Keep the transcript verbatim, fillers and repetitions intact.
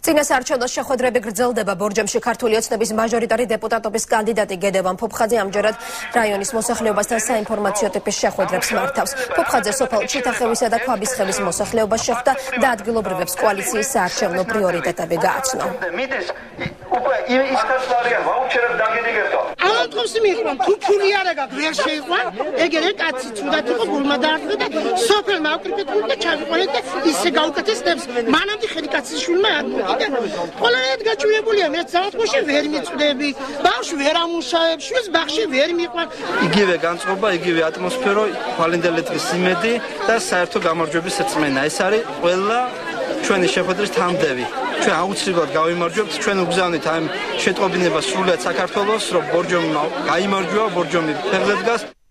წინასაარჩევნო შეხვედრები გრძელდება ბორჯომში ქართული ოცნების მაჟორიტარი დეპუტატობის კანდიდატი გედევან ფოფხაძე ამჯერად რაიონის მოსახლეობასთან საინფორმაციო ტიპის შეხვედრებს მართავს. ფოფხაძე სოფელ ჩიტახევისა და ქვაბისხევის მოსახლეობას შეხვდა და ადგილობრივებს კოალიციის საარჩევნო პრიორიტეტები გააცნო. Alantxovsi მიყვან თუ ფული არ აქვს ვერ შეიყვან ეგერე კაცი ცუდად იყო გულმა დაარტყა და სოფელმა აკრიტიკული და ჩავიყვანეთ და ისე გაუკეთესნებს მანამდე ხედი კაცის შვილმა აკრიტიკა და ყველანაირად გაჭირებულია მე ძალათქოში ვერ მიწვდები ბავშვი ვერ ამუშავებ შვილს ბაღში ვერ მიყვან იგივე განწყობა იგივე ატმოსფერო ხვალინდელი დღის იმედი და საერთო გამარჯვების რწმენა ეს არის ყველა ჩვენი შეხვედრის თანმდევი ჩვენ აუცილებლად გავიმარჯვებთ ჩვენ უგზავნით ამ შეტყობინებას სრულად საქართველოს რომ ბორჯომი გაიმარჯვა ბორჯომი ფეხზე დგას